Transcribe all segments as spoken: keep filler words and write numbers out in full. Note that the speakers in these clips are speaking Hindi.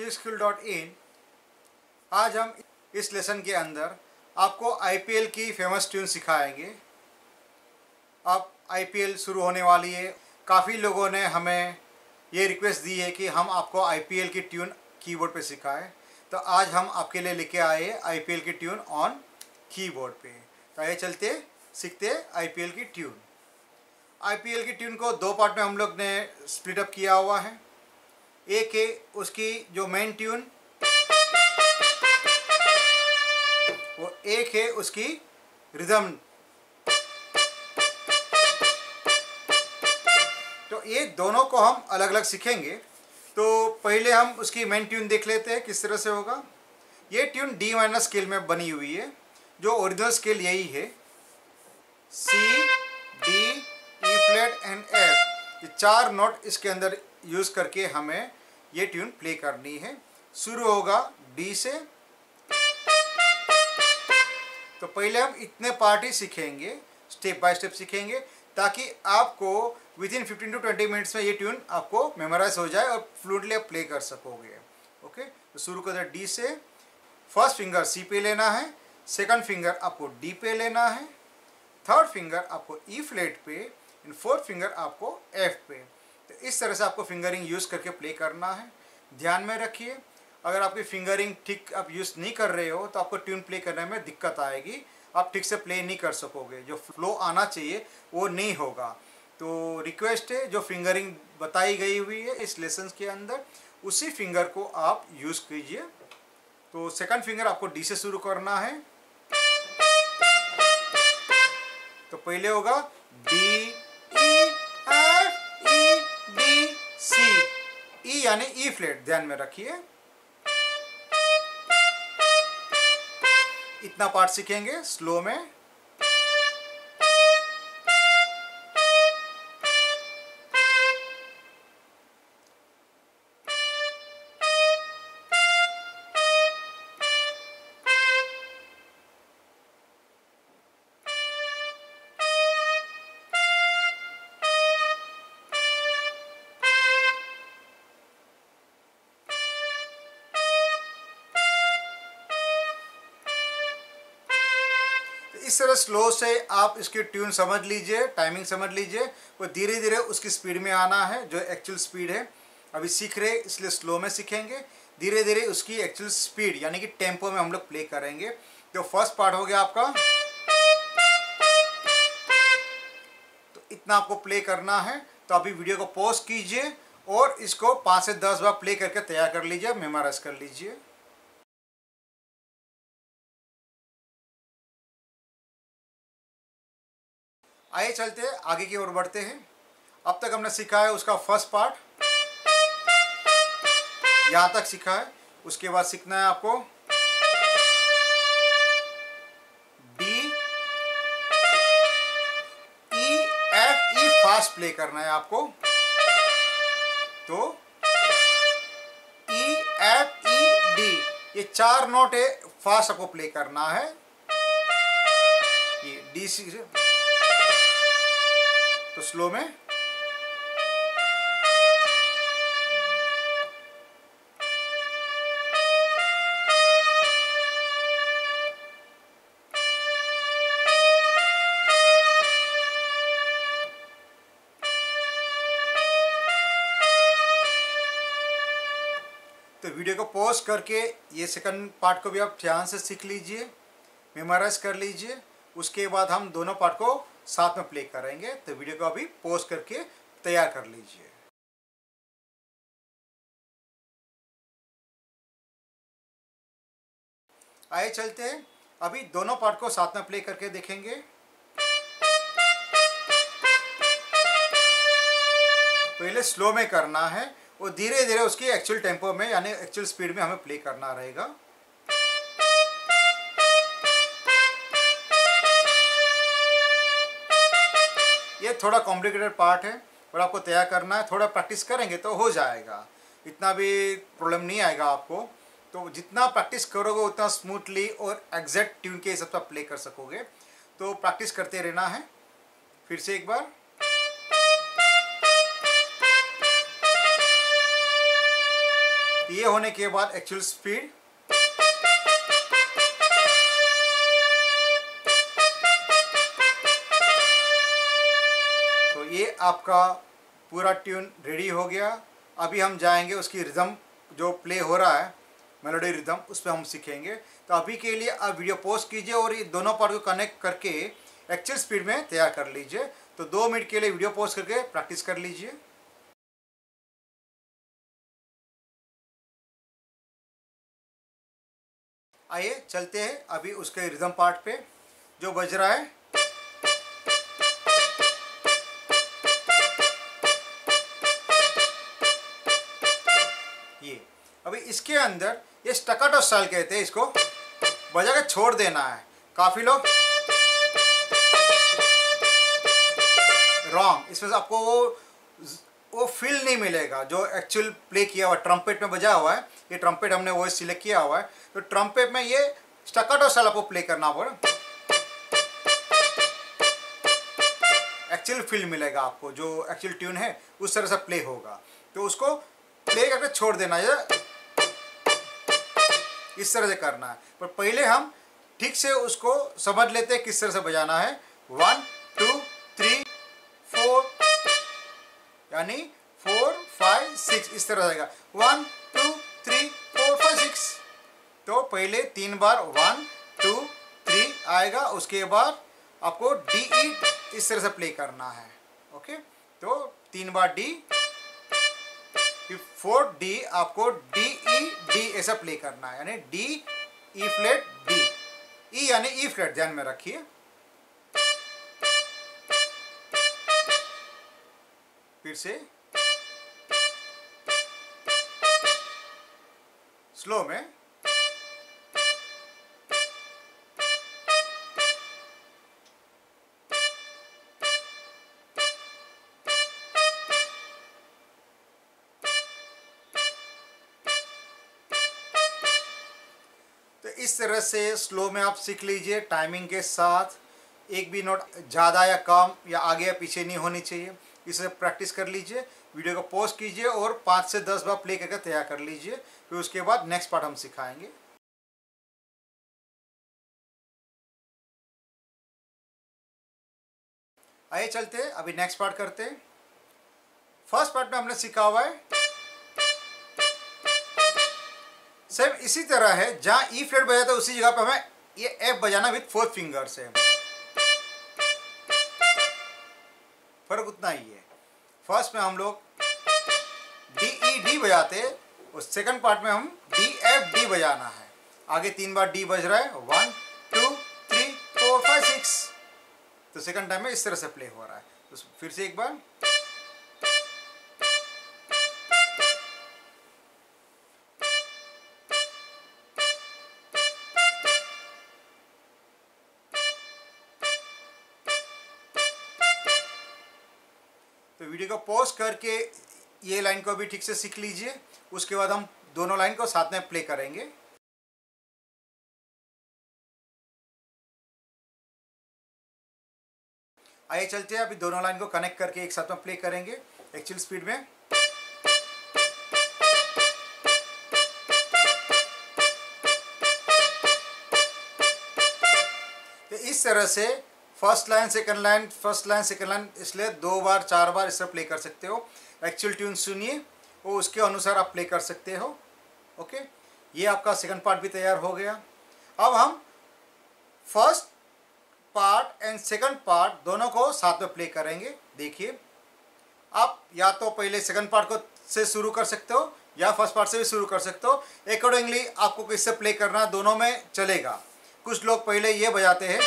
Music school dot in. आज हम इस लेसन के अंदर आपको आईपीएल की फेमस ट्यून सिखाएंगे। अब आईपीएल शुरू होने वाली है। काफ़ी लोगों ने हमें ये रिक्वेस्ट दी है कि हम आपको आईपीएल की ट्यून कीबोर्ड पे सिखाएं, तो आज हम आपके लिए लेके आए आईपीएल की ट्यून ऑन कीबोर्ड पे। तो आइए चलते सीखते आईपीएल की ट्यून। आईपीएल की ट्यून को दो पार्ट में हम लोग ने स्प्लिट अप किया हुआ है। एक है उसकी जो मेन ट्यून, वो एक है उसकी रिदम। तो ये दोनों को हम अलग अलग सीखेंगे। तो पहले हम उसकी मेन ट्यून देख लेते हैं किस तरह से होगा। ये ट्यून डी माइनर स्केल में बनी हुई है, जो ओरिजिनल स्केल यही है, C D E flat and F. ये चार नोट इसके अंदर यूज़ करके हमें ये ट्यून प्ले करनी है। शुरू होगा डी से। तो पहले हम इतने पार्ट ही सीखेंगे, स्टेप बाय स्टेप सीखेंगे, ताकि आपको within fifteen to twenty minutes में ये ट्यून आपको मेमोराइज हो जाए और फ्लूइडली आप प्ले कर सकोगे। ओके, तो शुरू करते हैं डी से। फर्स्ट फिंगर सी पे लेना है, सेकंड फिंगर आपको डी पे लेना है, थर्ड फिंगर आपको ई फ्लैट पे, एंड फोर्थ फिंगर आपको एफ पे। तो इस तरह से आपको फिंगरिंग यूज़ करके प्ले करना है। ध्यान में रखिए, अगर आपकी फिंगरिंग ठीक आप यूज़ नहीं कर रहे हो तो आपको ट्यून प्ले करने में दिक्कत आएगी, आप ठीक से प्ले नहीं कर सकोगे, जो फ्लो आना चाहिए वो नहीं होगा। तो रिक्वेस्ट है, जो फिंगरिंग बताई गई हुई है इस लेसन के अंदर, उसी फिंगर को आप यूज़ कीजिए। तो सेकंड फिंगर आपको डी से शुरू करना है। तो पहले होगा D E F E D C. E यानी ई फ्लैट, ध्यान में रखिए। इतना पार्ट सीखेंगे स्लो में। इस तरह स्लो से आप इसकी ट्यून समझ लीजिए, टाइमिंग समझ लीजिए। वो धीरे धीरे उसकी स्पीड में आना है, जो एक्चुअल स्पीड है। अभी सीख रहे इसलिए स्लो में सीखेंगे, धीरे धीरे उसकी एक्चुअल स्पीड यानी कि टेम्पो में हम लोग प्ले करेंगे। तो फर्स्ट पार्ट हो गया आपका। तो इतना आपको प्ले करना है। तो अभी वीडियो को पॉज कीजिए और इसको पाँच से दस बार प्ले करके तैयार कर लीजिए, मेमोराइज कर लीजिए। आइए चलते हैं आगे की ओर बढ़ते हैं। अब तक हमने सीखा है उसका फर्स्ट पार्ट, यहाँ तक सीखा है। उसके बाद सीखना है आपको D E F E, fast play करना है आपको। तो ई एफ ई डी, ये चार नोट है, फास्ट आपको प्ले करना है। ये डी सी, तो स्लो में। तो वीडियो को पॉज करके ये सेकंड पार्ट को भी आप ध्यान से सीख लीजिए, मेमोराइज कर लीजिए। उसके बाद हम दोनों पार्ट को साथ में प्ले करेंगे। तो वीडियो को अभी पॉज करके तैयार कर लीजिए। आइए चलते हैं, अभी दोनों पार्ट को साथ में प्ले करके देखेंगे। पहले स्लो में करना है और धीरे धीरे उसकी एक्चुअल टेम्पो में यानी एक्चुअल स्पीड में हमें प्ले करना रहेगा। ये थोड़ा कॉम्प्लिकेटेड पार्ट है और आपको तैयार करना है। थोड़ा प्रैक्टिस करेंगे तो हो जाएगा, इतना भी प्रॉब्लम नहीं आएगा आपको। तो जितना प्रैक्टिस करोगे उतना स्मूथली और एग्जैक्ट ट्यून के हिसाब से प्ले कर सकोगे। तो प्रैक्टिस करते रहना है। फिर से एक बार। ये होने के बाद एक्चुअल स्पीड, तो ये आपका पूरा ट्यून रेडी हो गया। अभी हम जाएंगे उसकी रिदम जो प्ले हो रहा है, मेलोडी रिदम, उस पर हम सीखेंगे। तो अभी के लिए आप वीडियो पॉज कीजिए और ये दोनों पार्ट को कनेक्ट करके एक्चुअल स्पीड में तैयार कर लीजिए। तो दो मिनट के लिए वीडियो पॉज करके प्रैक्टिस कर लीजिए। आइए चलते हैं अभी उसके रिदम पार्ट पे जो बज रहा है। ये अभी इसके अंदर ये स्टैकाटो स्टाइल कहते हैं, इसको बजा के छोड़ देना है। काफी लोग रॉन्ग, इसमें से आपको वो वो फील नहीं मिलेगा जो एक्चुअल प्ले किया हुआ ट्रम्पेट में बजा हुआ है। ये ट्रम्पेट हमने वॉइस सिलेक्ट किया हुआ है, तो ट्रम्पेट में ये स्टैकाटो स्टाइल आपको प्ले करना पड़े, एक्चुअल फील मिलेगा आपको। जो एक्चुअल ट्यून है उस तरह से प्ले होगा, तो उसको प्ले करके छोड़ देना है, इस तरह से करना है। पर पहले हम ठीक से उसको समझ लेते हैं किस तरह से बजाना है। वन टू थ्री फोर, यानी फोर फाइव सिक्स, इस तरह रहेगा। One two three four five six, तो पहले तीन बार वन टू थ्री आएगा, उसके बाद आपको डी ई इस तरह से प्ले करना है। ओके, तो तीन बार डी, फोर डी, आपको डी ई डी ऐसा प्ले करना है, यानी D E flat D, E यानी ई फ्लैट, ध्यान में रखिए। फिर से स्लो में, तो इस तरह से स्लो में आप सीख लीजिए टाइमिंग के साथ। एक भी नोट ज़्यादा या कम या आगे या पीछे नहीं होनी चाहिए। इसे प्रैक्टिस कर लीजिए, वीडियो को पॉज कीजिए और पाँच से दस बार प्ले करके तैयार कर लीजिए। फिर उसके बाद नेक्स्ट पार्ट हम सिखाएंगे। आइए चलते हैं, अभी नेक्स्ट पार्ट करते हैं। फर्स्ट पार्ट में हमने सीखा हुआ है सेम इसी तरह है, जहां ई फ्लैट बजा था उसी जगह पे हमें ये एफ बजाना विथ फोर्थ फिंगर से। फर्क उतना ही है। फर्स्ट में हम लोग डी ई डी बजाते, और सेकंड पार्ट में हम डी एफ डी बजाना है। आगे तीन बार डी बज रहा है, one two three four five six, तो सेकंड टाइम में इस तरह से प्ले हो रहा है। तो फिर से एक बार, तो वीडियो को पॉज करके ये लाइन को भी ठीक से सीख लीजिए। उसके बाद हम दोनों लाइन को साथ में प्ले करेंगे। आइए चलते हैं, अभी दोनों लाइन को कनेक्ट करके एक साथ में प्ले करेंगे एक्चुअल स्पीड में। तो इस तरह से first line second line, first line second line, इसलिए दो बार चार बार इसे प्ले कर सकते हो। एक्चुअल ट्यून सुनिए और उसके अनुसार आप प्ले कर सकते हो। ओके, ये आपका सेकंड पार्ट भी तैयार हो गया। अब हम first part and second part दोनों को साथ में प्ले करेंगे। देखिए, आप या तो पहले सेकंड पार्ट को से शुरू कर सकते हो या फर्स्ट पार्ट से भी शुरू कर सकते हो। अकॉर्डिंगली आपको किससे प्ले करना, दोनों में चलेगा। कुछ लोग पहले ये बजाते हैं,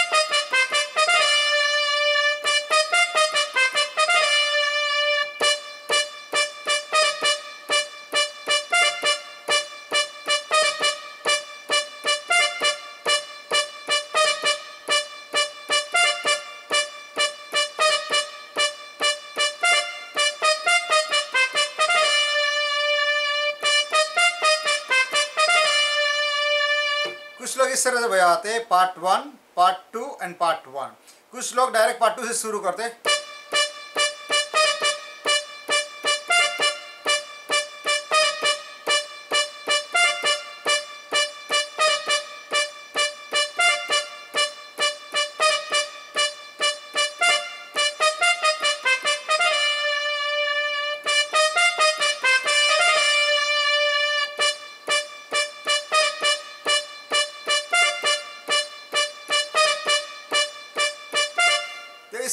कुछ लोग इस तरह से बजाते हैं, part one, part two and part one. कुछ लोग डायरेक्ट पार्ट टू से शुरू करते हैं।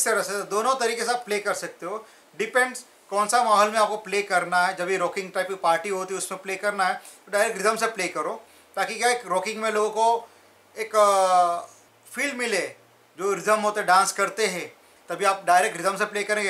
तरह से दोनों तरीके से आप प्ले कर सकते हो। डिपेंड्स कौन सा माहौल में आपको प्ले करना है। जब ये रॉकिंग टाइप की पार्टी होती है उसमें प्ले करना है तो डायरेक्ट रिदम से प्ले करो, ताकि क्या है रॉकिंग में लोगों को एक फील मिले, जो रिदम होते डांस करते हैं। तभी आप डायरेक्ट रिदम से प्ले करेंगे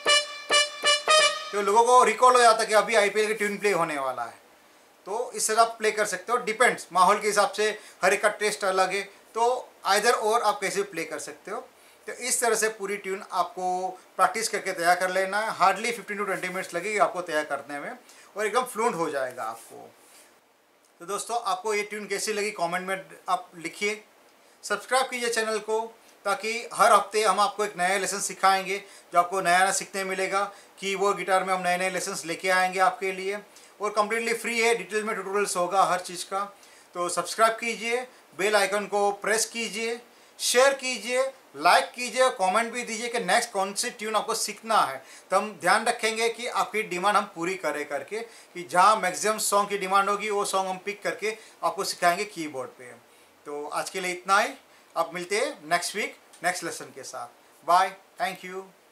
तो लोगों को रिकॉल हो जाता है कि अभी आईपीएल की ट्यून प्ले होने वाला है। तो इससे आप प्ले कर सकते हो। डिपेंड्स माहौल के हिसाब से, हर एक का टेस्ट अलग है, तो आइदर और आप कैसे भी प्ले कर सकते हो। तो इस तरह से पूरी ट्यून आपको प्रैक्टिस करके तैयार कर लेना है। Hardly fifteen to twenty minutes लगेगी आपको तैयार करने में और एकदम फ्लुएंट हो जाएगा आपको। तो दोस्तों आपको ये ट्यून कैसी लगी कमेंट में आप लिखिए। सब्सक्राइब कीजिए चैनल को, ताकि हर हफ्ते हम आपको एक नया लेसन सिखाएंगे, जो आपको नया नया सीखने मिलेगा। कीबोर्ड गिटार में हम नए नए लेसन्स लेके आएंगे आपके लिए, और कम्प्लीटली फ्री है, डिटेल में ट्यूटोरियल्स होगा हर चीज़ का। तो सब्सक्राइब कीजिए, बेल आइकन को प्रेस कीजिए, शेयर कीजिए, लाइक कीजिए, कमेंट भी दीजिए कि नेक्स्ट कौन सी ट्यून आपको सीखना है। तो हम ध्यान रखेंगे कि आपकी डिमांड हम पूरी करें करके, कि जहाँ मैक्सिमम सॉन्ग की डिमांड होगी वो सॉन्ग हम पिक करके आपको सिखाएंगे कीबोर्ड पे। तो आज के लिए इतना ही। अब मिलते हैं नेक्स्ट वीक नेक्स्ट लेसन के साथ। Bye, thank you.